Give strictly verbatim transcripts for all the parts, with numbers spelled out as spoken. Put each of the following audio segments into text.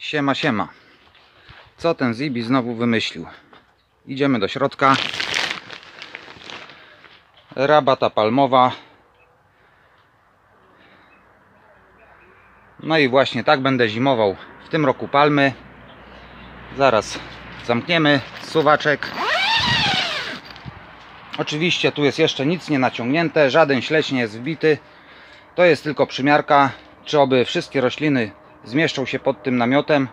Siema, siema. Co ten Zibi znowu wymyślił? Idziemy do środka. Rabata palmowa. No i właśnie tak będę zimował w tym roku palmy. Zaraz zamkniemy suwaczek. Oczywiście tu jest jeszcze nic nie naciągnięte, żaden śledź nie jest wbity. To jest tylko przymiarka, czy oby wszystkie rośliny zmieszczą się pod tym namiotem.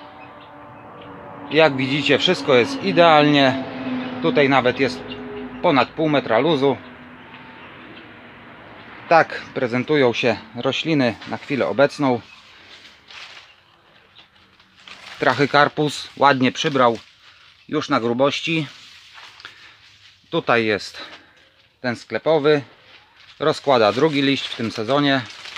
Jak widzicie, wszystko jest idealnie. Tutaj nawet jest ponad pół metra luzu. Tak prezentują się rośliny na chwilę obecną. Trachycarpus ładnie przybrał już na grubości. Tutaj jest ten sklepowy. Rozkłada drugi liść w tym sezonie.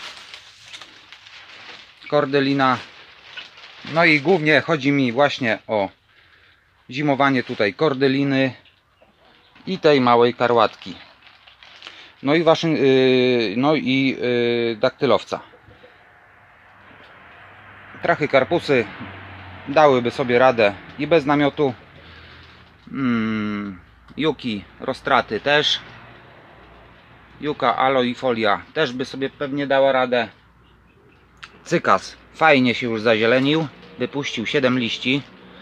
Cordelina. No i głównie chodzi mi właśnie o zimowanie tutaj kordeliny i tej małej karłatki. No i waszy, yy, no i yy, daktylowca. Trachycarpusy dałyby sobie radę i bez namiotu. Hmm, Juki rostraty też. Juka aloifolia też by sobie pewnie dała radę. Cykas fajnie się już zazielenił. Wypuścił siedem liści.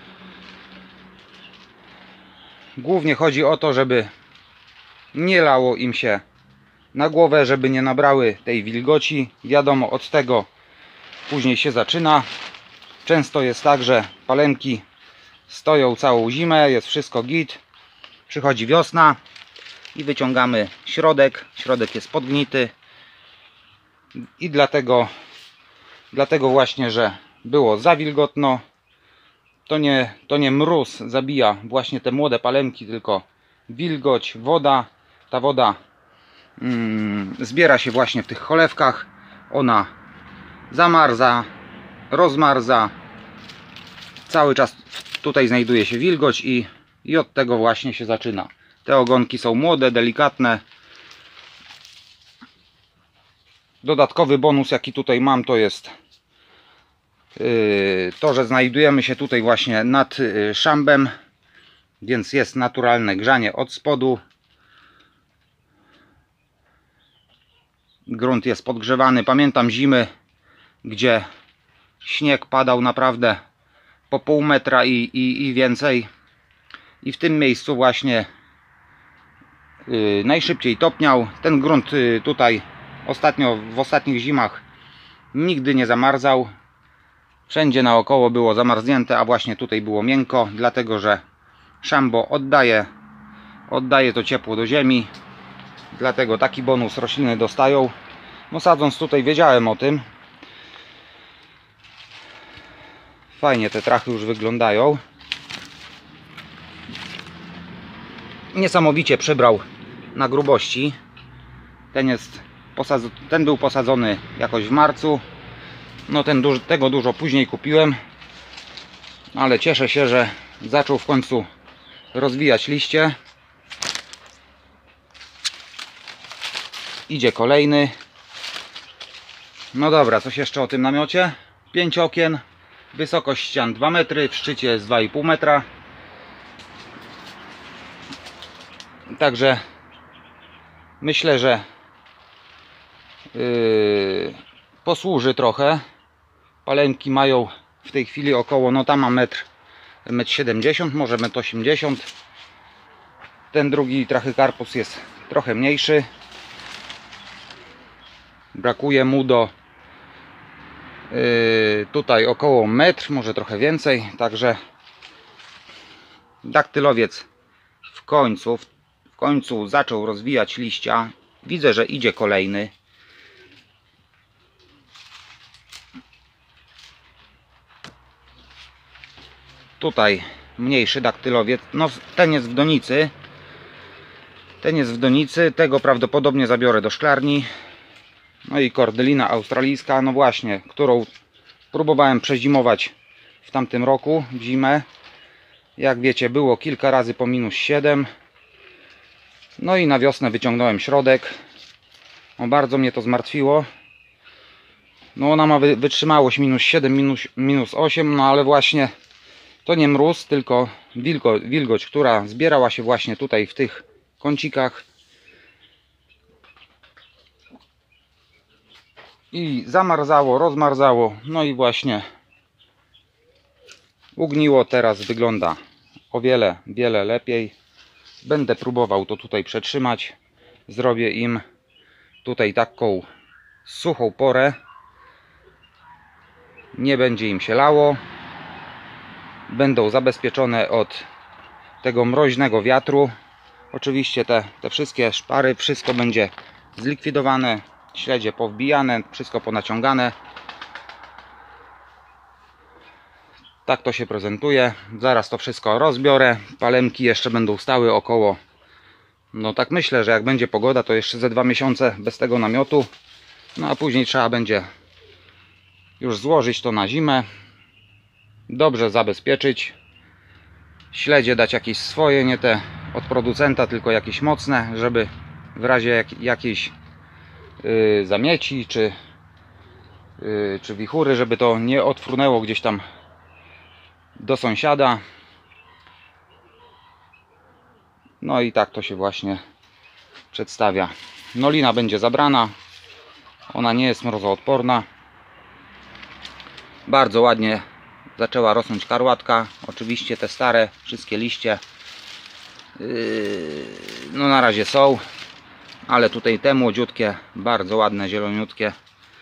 Głównie chodzi o to, żeby nie lało im się na głowę, żeby nie nabrały tej wilgoci. Wiadomo, od tego później się zaczyna. Często jest tak, że palemki stoją całą zimę, jest wszystko git. Przychodzi wiosna i wyciągamy środek. Środek jest podgnity. I dlatego, dlatego właśnie, że było za wilgotno. To nie, to nie mróz zabija właśnie te młode palemki, tylko wilgoć, woda. Ta woda mm, zbiera się właśnie w tych cholewkach. Ona zamarza, rozmarza. Cały czas tutaj znajduje się wilgoć i, i od tego właśnie się zaczyna. Te ogonki są młode, delikatne. Dodatkowy bonus, jaki tutaj mam, to jest yy, to, że znajdujemy się tutaj właśnie nad yy, szambem, więc jest naturalne grzanie od spodu. Grunt jest podgrzewany. Pamiętam zimy, gdzie śnieg padał naprawdę po pół metra i, i, i więcej. I w tym miejscu właśnie yy, najszybciej topniał. Ten grunt yy, tutaj ostatnio, w ostatnich zimach nigdy nie zamarzał. Wszędzie naokoło było zamarznięte, a właśnie tutaj było miękko, dlatego że szambo oddaje, oddaje to ciepło do ziemi. Dlatego taki bonus rośliny dostają. No sadząc tutaj wiedziałem o tym. Fajnie te trachy już wyglądają. Niesamowicie przybrał na grubości. Ten jest ten był posadzony jakoś w marcu. No ten duży, tego dużo później kupiłem. Ale cieszę się, że zaczął w końcu rozwijać liście. Idzie kolejny. No dobra, coś jeszcze o tym namiocie. pięć okien. Wysokość ścian dwa metry. W szczycie jest dwa i pół metra. Także myślę, że Yy, posłuży trochę. Palemki mają w tej chwili około, no tam ma metr, metr siedemdziesiąt, może metr osiemdziesiąt. Ten drugi Trachycarpus jest trochę mniejszy. Brakuje mu do yy, tutaj około metr, może trochę więcej. Także daktylowiec w końcu w końcu zaczął rozwijać liścia. Widzę, że idzie kolejny. Tutaj mniejszy daktylowiec. No ten jest w donicy. Ten jest w donicy. Tego prawdopodobnie zabiorę do szklarni. No i kordelina australijska. No właśnie, którą próbowałem przezimować w tamtym roku, w zimę. Jak wiecie, było kilka razy po minus siedem. No i na wiosnę wyciągnąłem środek. O, bardzo mnie to zmartwiło. No ona ma wy wytrzymałość minus siedem, minus, minus osiem, no ale właśnie to nie mróz, tylko wilgo, wilgoć, która zbierała się właśnie tutaj w tych kącikach i zamarzało, rozmarzało, no i właśnie ugniło. Teraz wygląda o wiele, wiele lepiej. Będę próbował to tutaj przetrzymać. Zrobię im tutaj taką suchą porę. Nie będzie im się lało. Będą zabezpieczone od tego mroźnego wiatru. Oczywiście te, te wszystkie szpary, wszystko będzie zlikwidowane. Śledzie powbijane, wszystko ponaciągane. Tak to się prezentuje. Zaraz to wszystko rozbiorę. Palemki jeszcze będą stały około, no tak myślę, że jak będzie pogoda, to jeszcze ze dwa miesiące bez tego namiotu. No a później trzeba będzie już złożyć to na zimę. Dobrze zabezpieczyć. Śledzie dać jakieś swoje, nie te od producenta, tylko jakieś mocne, żeby w razie jak, jakiejś yy, zamieci czy, yy, czy wichury, żeby to nie odfrunęło gdzieś tam do sąsiada. No i tak to się właśnie przedstawia. No lina będzie zabrana. Ona nie jest mrozoodporna. Bardzo ładnie zaczęła rosnąć karłatka. Oczywiście te stare wszystkie liście yy, no na razie są, ale tutaj te młodziutkie, bardzo ładne, zieloniutkie.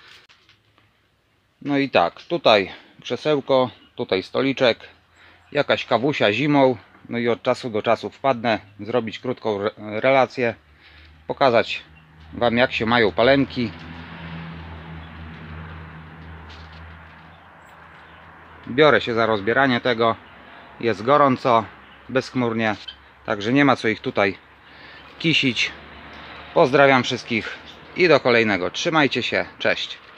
No i tak, tutaj krzesełko, tutaj stoliczek, jakaś kawusia zimą. No i od czasu do czasu wpadnę, zrobić krótką re relację, pokazać Wam, jak się mają palemki. Biorę się za rozbieranie tego. Jest gorąco, bezchmurnie, także nie ma co ich tutaj kisić. Pozdrawiam wszystkich i do kolejnego. Trzymajcie się, cześć.